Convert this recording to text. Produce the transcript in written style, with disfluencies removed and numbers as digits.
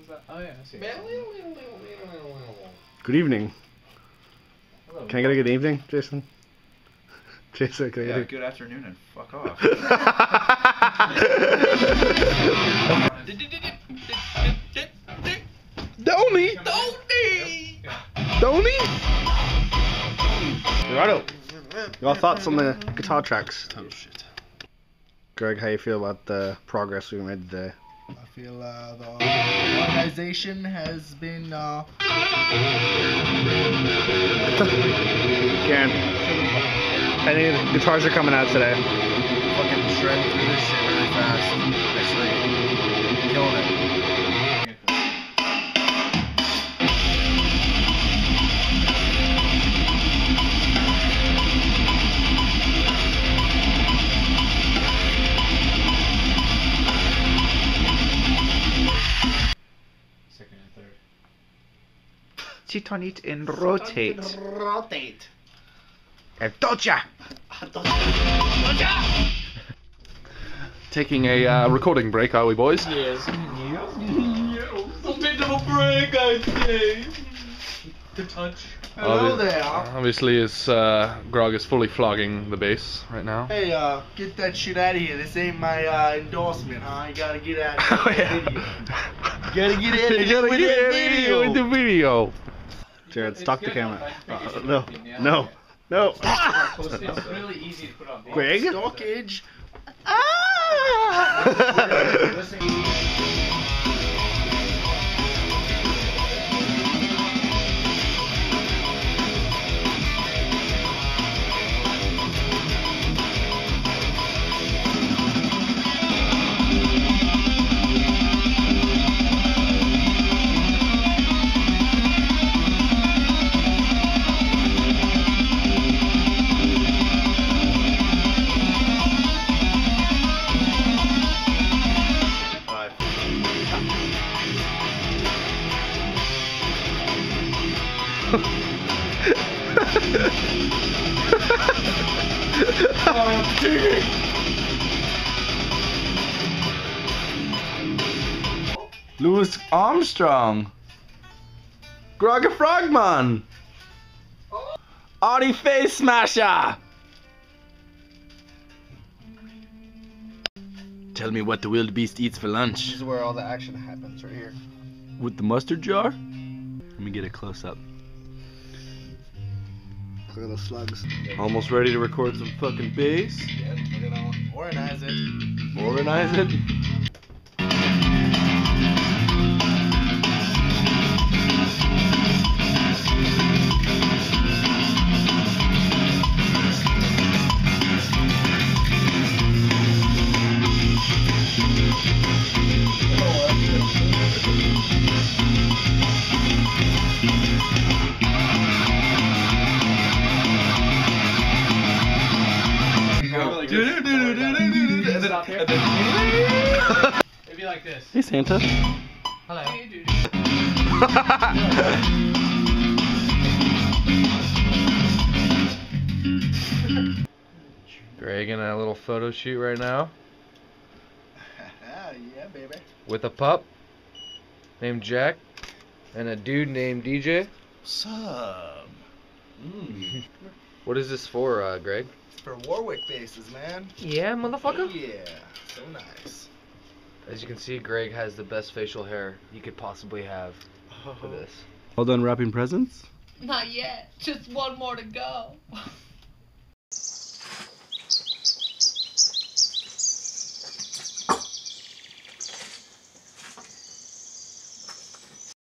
Oh yeah, I see. Good evening. Hello. Can I get a good evening, Jason? Jason, can I get a good afternoon and fuck off. Donnie! Donnie! Righto. Your thoughts on the guitar tracks? Total shit. Greg, how you feel about the progress we made today? I feel the organization has been Karen, any guitars are coming out today? fucking shredding through this shit really fast. Actually, killing it. Second and third. Sit on it and rotate. Rotate. Doja! Taking a recording break, are we, boys? Yes. A bit of a break, I'd say. To touch. Hello there. Obviously, Grog is fully flogging the bass right now. Hey, get that shit out of here. This ain't my endorsement, huh? You gotta get out of Oh, the yeah. video. You gotta get out of You here gotta with get that out of here video. with the video. Jared, stop the camera. No, no, no. It's really easy to put on. Greg? Stockage. Louis Armstrong. Grog a Frogman. Audi Face Smasher. Tell me what the wildebeest eats for This lunch. is where all the action happens, right here. With the mustard jar? Let me get a close up. Look at those slugs. Almost ready to record some fucking bass. Yeah, we're gonna organize it. Organize it. It'd be like this. Hey, Santa. Hello. Hey, dude. Greg in a little photo shoot right now Yeah, baby. with a pup named Jack and a dude named DJ. What's up? What is this for, Greg? It's for Warwick bases, man. Yeah, motherfucker. Yeah, so nice. As you can see, Greg has the best facial hair you could possibly have for this. All done wrapping presents? Not yet. Just one more to go.